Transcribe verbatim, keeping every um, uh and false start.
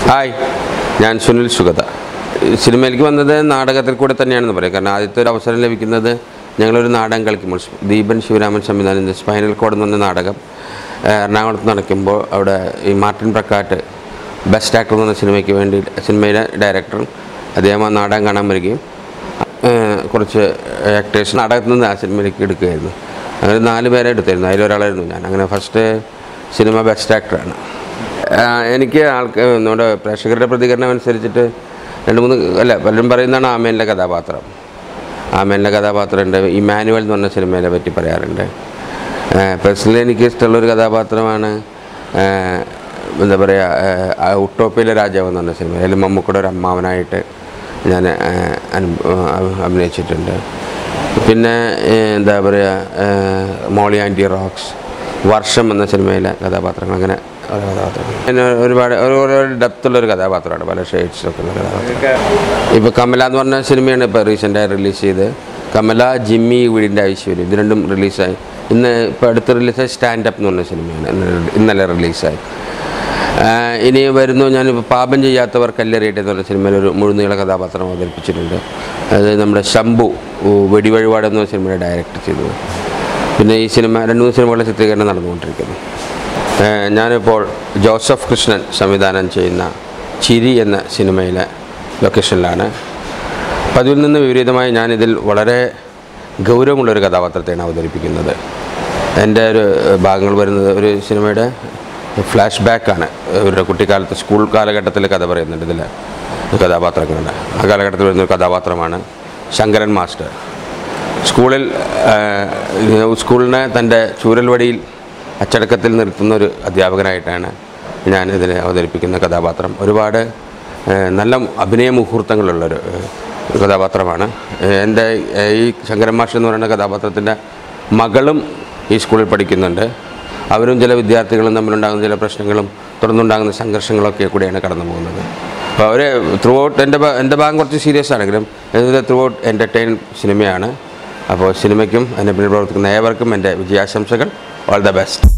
Hi, ഞാൻ സുനിൽ സുഗത. സിനിമയിലേക്ക് വന്നത് നാടകത്തിൽ കൂടെ തന്നെയാണെന്ന് പറയാം. കാരണം ആദ്യത്തെ ഒരു അവസരം ലഭിക്കുന്നത് ഞങ്ങളൊരു നാടകം കളിക്കുമ്പോൾ ദീപൻ ശിവരാമൻ സംവിധാനം ചെയ്ത സ്പൈനൽ കോഡ് എന്ന് പറഞ്ഞ നാടകം എറണാകുളത്ത് നടക്കുമ്പോൾ അവിടെ ഈ മാർട്ടിൻ പ്രക്കാട്ട് ബെസ്റ്റ് ആക്ടർ എന്ന് പറഞ്ഞ സിനിമയ്ക്ക് വേണ്ടി സിനിമയുടെ ഡയറക്ടറും അദ്ദേഹം ആ നാടകം കാണാൻ വരികയും കുറച്ച് ആക്ടേഴ്സ് നാടകത്തിൽ നിന്ന് ആ സിനിമയിലേക്ക് എടുക്കുകയായിരുന്നു. അങ്ങനെ നാല് പേരെ എടുത്തായിരുന്നു, അതിലൊരാളായിരുന്നു ഞാൻ. അങ്ങനെ ഫസ്റ്റ് സിനിമ ബെസ്റ്റ് ആക്ടറാണ്. എനിക്ക് ആൾക്ക് നമ്മുടെ പ്രേക്ഷകരുടെ പ്രതികരണം അനുസരിച്ചിട്ട് രണ്ട് മൂന്ന് അല്ല പലരും പറയുന്നതാണ് ആമേനിലെ കഥാപാത്രം. ആമേനിലെ കഥാപാത്രമുണ്ട്. ഇമാനുവൽ എന്ന് പറഞ്ഞ സിനിമയെ പറ്റി പറയാറുണ്ട്. പേഴ്സണലി എനിക്ക് ഇഷ്ടമുള്ളൊരു കഥാപാത്രമാണ് എന്താ പറയുക ഉട്ടോപ്പിയിലെ രാജാവ് എന്ന് പറഞ്ഞ സിനിമ. അതിൽ മമ്മൂക്കയുടെ ഒരു അമ്മാവനായിട്ട് ഞാൻ അഭിനയിച്ചിട്ടുണ്ട്. പിന്നെ എന്താ പറയുക മോളി ആൻറ്റി റോക്സ്, വർഷം എന്ന സിനിമയിലെ കഥാപാത്രങ്ങൾ, അങ്ങനെ ഓരോ കഥാപാത്രങ്ങൾ. പിന്നെ ഒരുപാട് ഓരോ ഡെപ്തുള്ളൊരു കഥാപാത്രമാണ്, പല ഷെയ്ഡ്സൊക്കെ ഉള്ള കഥാപാത്രം. ഇപ്പോൾ കമല എന്ന് പറഞ്ഞ സിനിമയാണ് ഇപ്പോൾ റീസെൻ്റായി റിലീസ് ചെയ്ത്. കമല, ജിമ്മി, വീടിൻ്റെ ഐശ്വര്യം, ഇത് രണ്ടും റിലീസായി. ഇന്ന് ഇപ്പോൾ അടുത്ത് റിലീസായി സ്റ്റാൻഡപ്പ് എന്ന് പറഞ്ഞ സിനിമയാണ് ഇന്നലെ റിലീസായി. ഇനി വരുന്നു ഞാനിപ്പോൾ പാപം ചെയ്യാത്തവർ കല്ലെറിയട്ടെ എന്ന് പറഞ്ഞ സിനിമയിൽ ഒരു മുഴുനീള കഥാപാത്രം അവതരിപ്പിച്ചിട്ടുണ്ട്. അത് നമ്മുടെ ശംഭു വെടിവഴിപാട് എന്ന സിനിമയുടെ ഡയറക്റ്റ് ചെയ്തത്. പിന്നെ ഈ സിനിമ രണ്ട് മൂന്ന് സിനിമകളുടെ ചിത്രീകരണം നടന്നുകൊണ്ടിരിക്കുന്നു. ഞാനിപ്പോൾ ജോസഫ് കൃഷ്ണൻ സംവിധാനം ചെയ്യുന്ന ചിരി എന്ന സിനിമയിലെ ലൊക്കേഷനിലാണ്. പതിവിൽ നിന്ന് വിപരീതമായി ഞാനിതിൽ വളരെ ഗൗരവമുള്ളൊരു കഥാപാത്രത്തെയാണ് അവതരിപ്പിക്കുന്നത്. എൻ്റെ ഒരു ഭാഗങ്ങൾ വരുന്നത് ഒരു സിനിമയുടെ ഫ്ലാഷ് ബാക്കാണ്. ഇവരുടെ കുട്ടിക്കാലത്ത് സ്കൂൾ കാലഘട്ടത്തിൽ കഥ പറയുന്നുണ്ട് ഇതിൽ കഥാപാത്രങ്ങളുണ്ട്. ആ കാലഘട്ടത്തിൽ വരുന്നൊരു കഥാപാത്രമാണ് ശങ്കരൻ മാസ്റ്റർ. സ്കൂളിൽ സ്കൂളിനെ തൻ്റെ ചൂരൽവടിയിൽ അച്ചടക്കത്തിൽ നിർത്തുന്നൊരു അധ്യാപകനായിട്ടാണ് ഞാൻ ഇതിനെ അവതരിപ്പിക്കുന്ന കഥാപാത്രം. ഒരുപാട് നല്ല അഭിനയ മുഹൂർത്തങ്ങളുള്ളൊരു കഥാപാത്രമാണ്. എൻ്റെ ഈ ശങ്കരൻ മാസ്റ്റർ എന്ന് പറയുന്ന കഥാപാത്രത്തിൻ്റെ മകളും ഈ സ്കൂളിൽ പഠിക്കുന്നുണ്ട്. അവരും ചില വിദ്യാർത്ഥികളും തമ്മിലുണ്ടാകുന്ന ചില പ്രശ്നങ്ങളും തുടർന്നുണ്ടാകുന്ന സംഘർഷങ്ങളൊക്കെ കൂടെയാണ് കടന്നു പോകുന്നത്. അപ്പോൾ അവർ ത്രൂ ഔട്ട് എൻ്റെ എൻ്റെ ഭാഗം കുറച്ച് സീരിയസ് ആണെങ്കിലും ഇത് ത്രൂ ഔട്ട് എൻ്റർടൈൻ സിനിമയാണ്. അപ്പോൾ സിനിമയ്ക്കും അതിനെ പിന്നിൽ പ്രവർത്തിക്കുന്ന ഏവർക്കും എൻ്റെ വിജയാശംസകൾ. All the best.